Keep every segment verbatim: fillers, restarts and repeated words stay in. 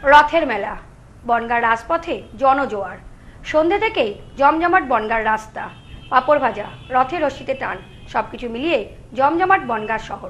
রথের মেলা, বনগাঁর রাজপথে জনজোয়ার। সন্ধ্যে থেকেই জমজমাট বনগাঁর রাস্তা, পাপড় ভাজা, রথের রশিতে টান, সবকিছু মিলিয়ে জমজমাট বনগাঁ শহর।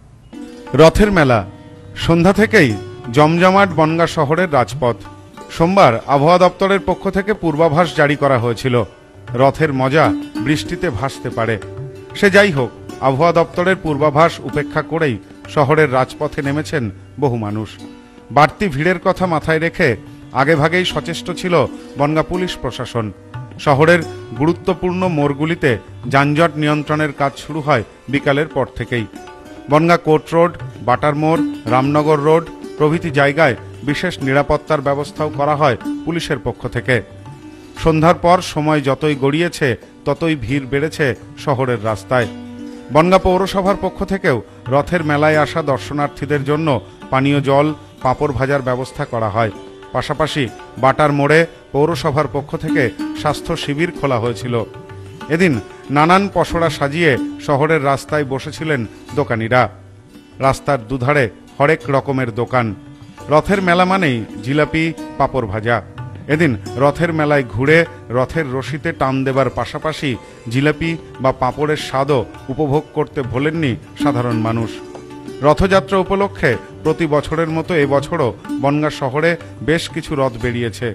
রথের মেলা, সন্ধ্যা থেকেই জমজমাট বনগাঁ শহরের রাজপথ। সোমবার আবহাওয়া দপ্তরের পক্ষ থেকে পূর্বাভাস জারি করা হয়েছিল, রথের মজা বৃষ্টিতে ভাসতে পারে। সে যাই হোক, আবহাওয়া দপ্তরের পূর্বাভাস উপেক্ষা করেই শহরের রাজপথে নেমেছেন বহু মানুষ। বাড়তি ভিড়ের কথা মাথায় রেখে আগেভাগেই সচেষ্ট ছিল বনগাঁ পুলিশ প্রশাসন। শহরের গুরুত্বপূর্ণ মোড়গুলিতে যানজট নিয়ন্ত্রণের কাজ শুরু হয় বিকালের পর থেকেই। বনগাঁ কোর্ট রোড, বাটার মোড়, রামনগর রোড প্রভৃতি জায়গায় বিশেষ নিরাপত্তার ব্যবস্থাও করা হয় পুলিশের পক্ষ থেকে। সন্ধ্যার পর সময় যতই গড়িয়েছে ততই ভিড় বেড়েছে শহরের রাস্তায়। বনগাঁ পৌরসভার পক্ষ থেকেও রথের মেলায় আসা দর্শনার্থীদের জন্য পানীয় জল, পাঁপড় ভাজার ব্যবস্থা করা হয়। পাশাপাশি বাটার মোড়ে পৌরসভার পক্ষ থেকে স্বাস্থ্য শিবির খোলা হয়েছিল। এদিন নানান পসরা সাজিয়ে শহরের রাস্তায় বসেছিলেন দোকানিরা। রাস্তার দুধারে হরেক রকমের দোকান। রথের মেলা মানেই জিলাপি, পাঁপড় ভাজা। এদিন রথের মেলায় ঘুরে রথের রশিতে টান দেবার পাশাপাশি জিলাপি বা পাঁপড়ের স্বাদও উপভোগ করতে ভোলেননি সাধারণ মানুষ। রথযাত্রা উপলক্ষে প্রতি বছরের মতো এবছরও বনগাঁ শহরে বেশ কিছু রথ বেরিয়েছে।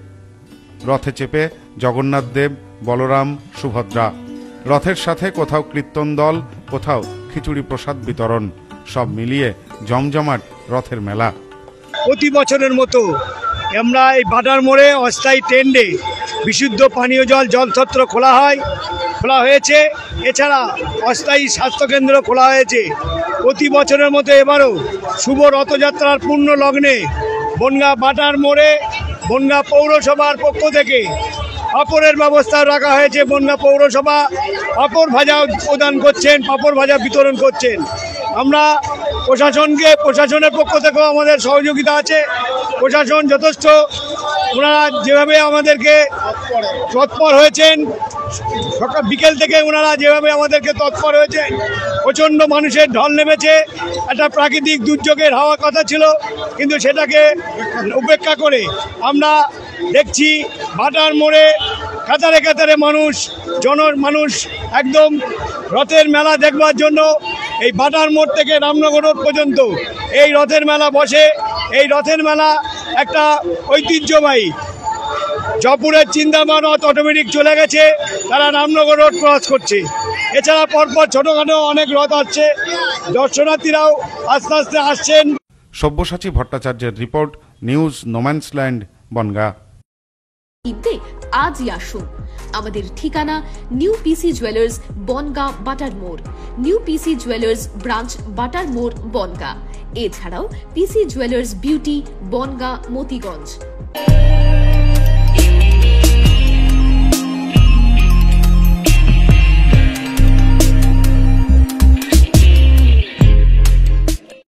রথে চেপে জগন্নাথ দেব, বলরাম, সুভদ্রা। রথের সাথে কোথাও কীর্তন দল, কোথাও খিচুড়ি প্রসাদ বিতরণ, সব মিলিয়ে জমজমাট রথের মেলা। প্রতি বছরের মতো আমরা এই বাটার মোড়ে অস্থায়ী টেন্ডে বিশুদ্ধ পানীয় জল জলছত্র খোলা হয় খোলা হয়েছে এছাড়া অস্থায়ী স্বাস্থ্যকেন্দ্র খোলা হয়েছে। প্রতি বছরের মতো এবারও শুভ রথযাত্রার পূর্ণ লগ্নে বনগাঁ বাটার মোড়ে বনগাঁ পৌরসভার পক্ষ থেকে পাঁপড়ের ব্যবস্থা রাখা হয়েছে। বনগাঁ পৌরসভা পাঁপড় ভাজা প্রদান করছেন, পাঁপড় ভাজা বিতরণ করছেন। আমরা প্রশাসনকে প্রশাসনের পক্ষ থেকেও আমাদের সহযোগিতা আছে। প্রশাসন যথেষ্ট, ওনারা যেভাবে আমাদেরকে তৎপর হয়েছেন, সকাল বিকেল থেকে ওনারা যেভাবে আমাদেরকে তৎপর হয়েছেন, প্রচণ্ড মানুষের ঢল নেমেছে। একটা প্রাকৃতিক দুর্যোগের হওয়ার কথা ছিল, কিন্তু সেটাকে উপেক্ষা করে আমরা দেখছি বাটার মোড়ে কাতারে কাতারে মানুষ জন মানুষ একদম রথের মেলা দেখবার জন্য এই বাটার মোড় থেকে রামনগর রোড পর্যন্ত এই রথের মেলা বসে। এই রথের মেলা একটা ঐতিহ্যবাহী। জয়পুরের চিন্তামান রথ অটোমেটিক চলে গেছে, তারা রামনগর রোড ক্রস করছে। এছাড়া পরপর ছোটখাটো অনেক রথ আসছে, দর্শনার্থীরাও আস্তে আস্তে আসছেন। সব্যসাচী ভট্টাচার্যের রিপোর্ট, নিউজ নোম্যান্সল্যান্ড, বনগাঁ। কিনতে আজই আসুন। আমাদের ঠিকানা নিউ পিসি জুয়েলার্স, বনগাঁ বাটার মোড়। নিউ পিসি জুয়েলার্স ব্রাঞ্চ, বাটার মোড়, বনগাঁ। এছাড়াও PC jewellers beauty, Bongaon Motiganj.